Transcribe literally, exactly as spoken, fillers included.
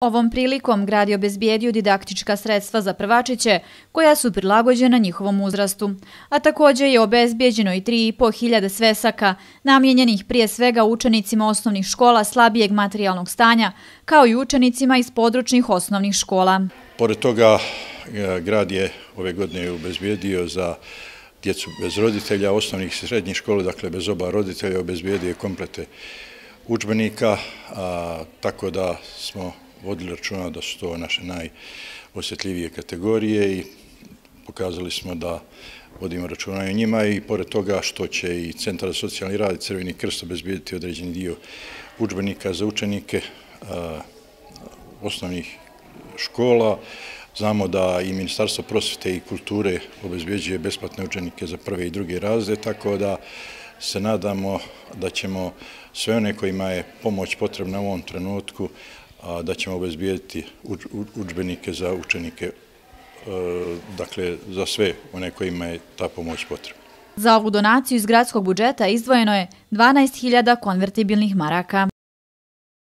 Ovom prilikom grad je obezbijedio didaktička sredstva za prvačiće koja su prilagođena njihovom uzrastu, a također je obezbijeđeno i tri i po hiljade svesaka namijenjenih prije svega učenicima osnovnih škola slabijeg materijalnog stanja, kao i učenicima iz područnih osnovnih škola. Pored toga, grad je ove godine obezbijedio za djecu bez roditelja osnovnih i srednjih škola, dakle bez oba roditelja, obezbijedio komplete udžbenika, tako da smo vodili računa da su to naše najosjetljivije kategorije i pokazali smo da vodimo računa o njima i pored toga što će i Centar za socijalni rad i Crveni krst obezbijediti određeni dio udžbenika za učenike osnovnih škola. Znamo da i Ministarstvo prosvjete i kulture obezbjeđuje besplatne udžbenike za prve i druge razrede, tako da se nadamo da ćemo sve one kojima je pomoć potrebna u ovom trenutku, da ćemo obezbijediti udžbenike za učenike, dakle za sve one kojima je ta pomoć potrebna. Za ovu donaciju iz gradskog budžeta izdvojeno je dvanaest hiljada konvertibilnih maraka.